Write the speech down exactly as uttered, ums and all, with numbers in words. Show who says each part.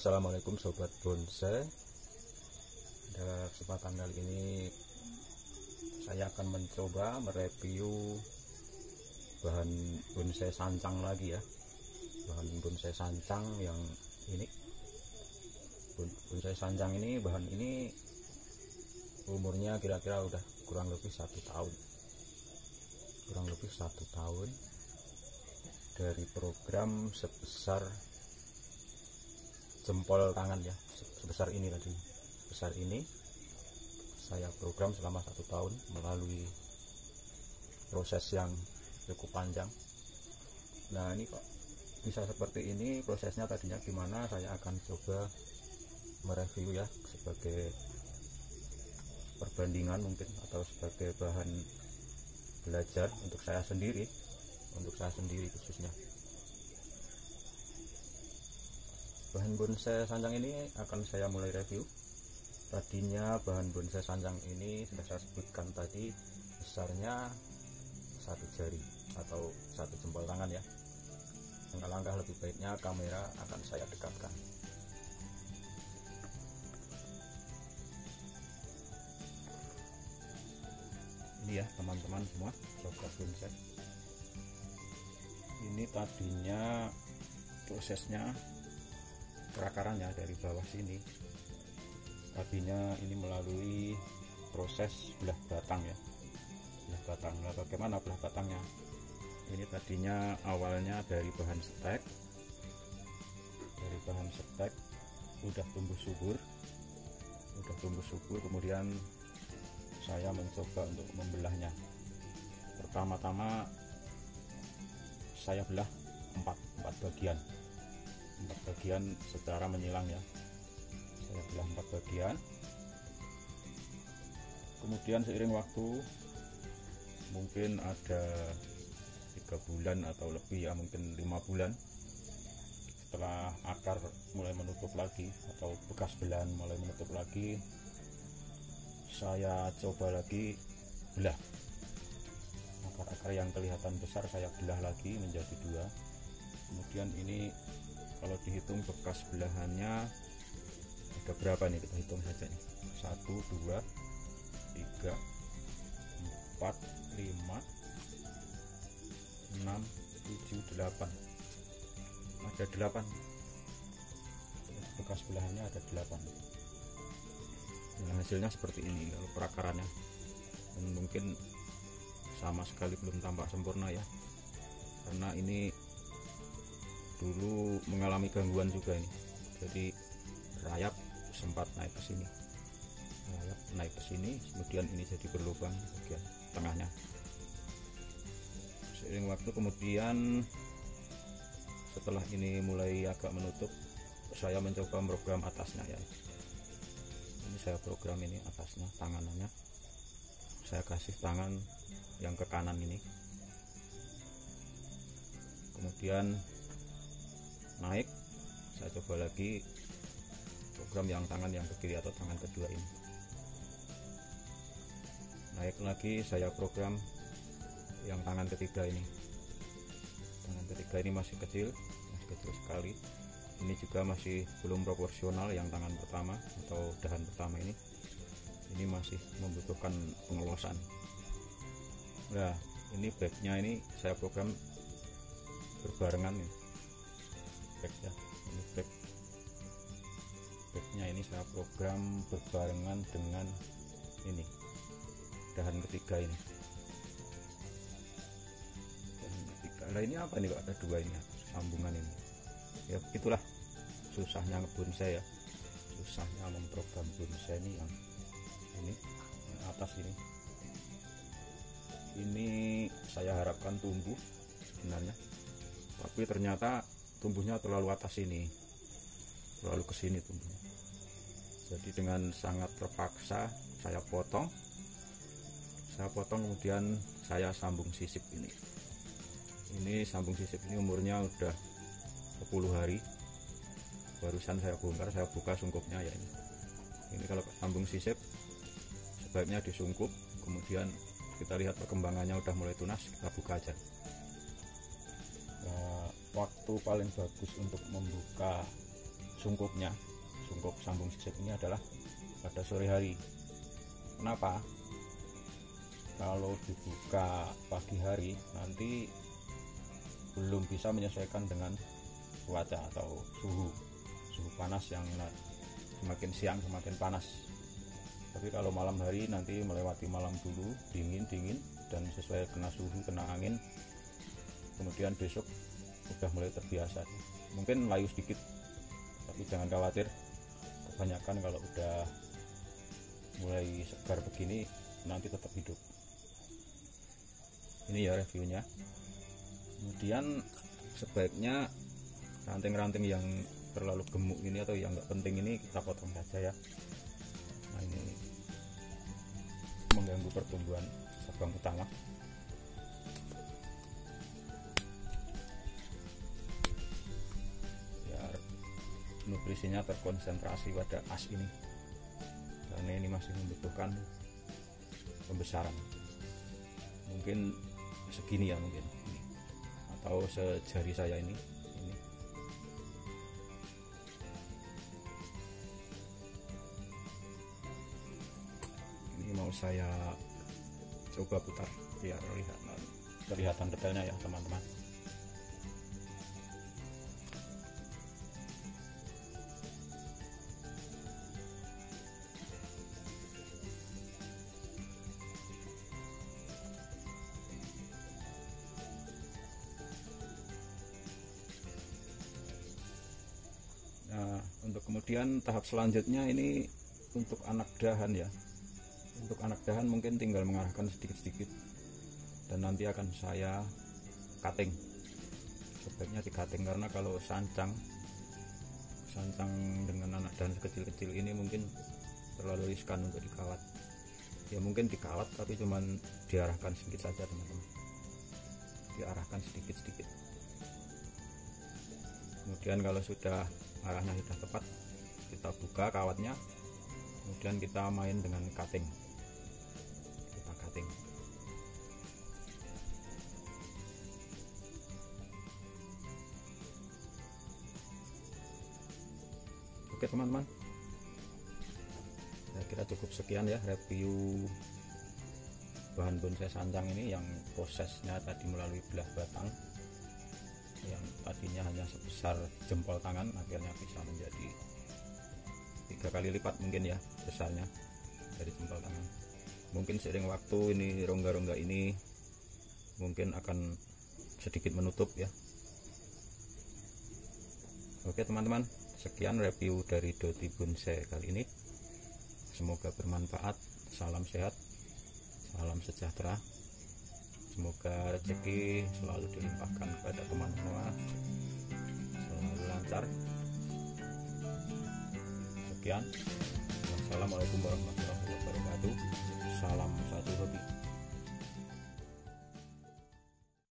Speaker 1: Assalamualaikum sobat bonsai. Pada kesempatan kali ini saya akan mencoba mereview bahan bonsai sancang lagi ya. Bahan bonsai sancang yang ini. Bonsai sancang ini, bahan ini umurnya kira-kira udah kurang lebih satu tahun. Kurang lebih satu tahun dari program sebesar jempol tangan ya, sebesar ini tadi, besar ini saya program selama satu tahun melalui proses yang cukup panjang. Nah ini kok bisa seperti ini prosesnya, tadinya gimana saya akan coba mereview ya, sebagai perbandingan mungkin, atau sebagai bahan belajar untuk saya sendiri, untuk saya sendiri khususnya. Bahan bonsai sancang ini akan saya mulai review. Tadinya bahan bonsai sancang ini sudah saya sebutkan tadi, besarnya satu jari atau satu jempol tangan ya. Langkah-langkah lebih baiknya kamera akan saya dekatkan. Ini ya teman-teman semua, sobat bonsai. Ini tadinya prosesnya kerakarannya dari bawah sini, tadinya ini melalui proses belah batang ya, belah batang. Nah, bagaimana belah batangnya? Ini tadinya awalnya dari bahan stek, dari bahan stek udah tumbuh subur, udah tumbuh subur. Kemudian saya mencoba untuk membelahnya. Pertama-tama saya belah empat empat bagian. empat bagian secara menyilang ya, saya belah empat bagian. Kemudian seiring waktu, mungkin ada tiga bulan atau lebih ya, mungkin lima bulan setelah akar mulai menutup lagi atau bekas belahan mulai menutup lagi, saya coba lagi belah. Akar-akar yang kelihatan besar saya belah lagi menjadi dua. Kemudian ini kalau dihitung bekas belahannya ada berapa nih, kita hitung saja nih. Satu, dua, tiga, empat, lima, enam, tujuh, delapan. Ada delapan. Bekas belahannya ada delapan. Nah, hasilnya seperti ini kalau perakarannya. Dan mungkin sama sekali belum tampak sempurna ya, karena ini dulu mengalami gangguan juga ini. Jadi rayap sempat naik ke sini, rayap naik ke sini, kemudian ini jadi berlubang bagian tengahnya. Seiring waktu kemudian, setelah ini mulai agak menutup, saya mencoba program atasnya ya. Ini saya program ini atasnya, tanganannya saya kasih tangan yang ke kanan ini. Kemudian naik, saya coba lagi program yang tangan yang ke kiri atau tangan kedua ini. Naik lagi, saya program yang tangan ketiga ini. Tangan ketiga ini masih kecil, masih kecil sekali. Ini juga masih belum proporsional yang tangan pertama atau dahan pertama ini. Ini masih membutuhkan pengelosan. Nah, ini backnya ini saya program berbarengan nih. Back ya, ini back backnya ini saya program berbarengan dengan ini dahan ketiga ini. Dahan ketiga. Nah ini apa nih kok ada dua ini, sambungan ini ya. Itulah susahnya ngebonsai ya, susahnya memprogram bonsai ini. Yang ini yang atas ini ini saya harapkan tumbuh sebenarnya, tapi ternyata tumbuhnya terlalu atas ini, terlalu ke sini tumbuhnya. Jadi dengan sangat terpaksa saya potong, saya potong kemudian saya sambung sisip ini. Ini sambung sisip ini umurnya udah sepuluh hari. Barusan saya bongkar, saya buka sungkupnya ya ini. Ini kalau sambung sisip sebaiknya disungkup, kemudian kita lihat perkembangannya udah mulai tunas, kita buka aja. Nah, waktu paling bagus untuk membuka sungkupnya, sungkup sambung sisip ini adalah pada sore hari. Kenapa? Kalau dibuka pagi hari nanti belum bisa menyesuaikan dengan cuaca atau suhu suhu panas yang semakin siang semakin panas. Tapi kalau malam hari nanti melewati malam dulu dingin dingin dan sesuai kena suhu kena angin, kemudian besok udah mulai terbiasa. Mungkin layu sedikit, tapi jangan khawatir, kebanyakan kalau udah mulai segar begini nanti tetap hidup. Ini ya reviewnya. Kemudian sebaiknya ranting-ranting yang terlalu gemuk ini atau yang nggak penting ini kita potong saja ya. Nah, ini mengganggu pertumbuhan cabang utama. Biar nutrisinya terkonsentrasi pada as ini, karena ini masih membutuhkan pembesaran. Mungkin segini ya, mungkin atau sejari saya ini. Ini ini mau saya coba putar biar lihat kelihatan detailnya ya teman-teman. Nah, untuk kemudian tahap selanjutnya ini untuk anak dahan ya. Untuk anak dahan mungkin tinggal mengarahkan sedikit-sedikit dan nanti akan saya cutting. Sebaiknya di cutting karena kalau sancang sancang dengan anak dahan kecil-kecil ini mungkin terlalu riskan untuk dikawat. Ya mungkin dikawat tapi cuman diarahkan sedikit saja teman-teman. Diarahkan sedikit-sedikit. Kemudian kalau sudah arahnya sudah tepat, kita buka kawatnya, kemudian kita main dengan cutting. Kita cutting. Oke teman-teman, ya kira cukup sekian ya review bahan bonsai sancang ini yang prosesnya tadi melalui belah batang. Yang tadinya hanya sebesar jempol tangan akhirnya bisa menjadi tiga kali lipat mungkin ya besarnya dari jempol tangan. Mungkin seiring waktu ini rongga-rongga ini mungkin akan sedikit menutup ya. Oke teman-teman, sekian review dari Doti Bonsai kali ini. Semoga bermanfaat. Salam sehat, salam sejahtera. Semoga rezeki selalu dilimpahkan kepada teman semua, selalu lancar. Sekian, wassalamualaikum warahmatullahi wabarakatuh. Salam satu hobi.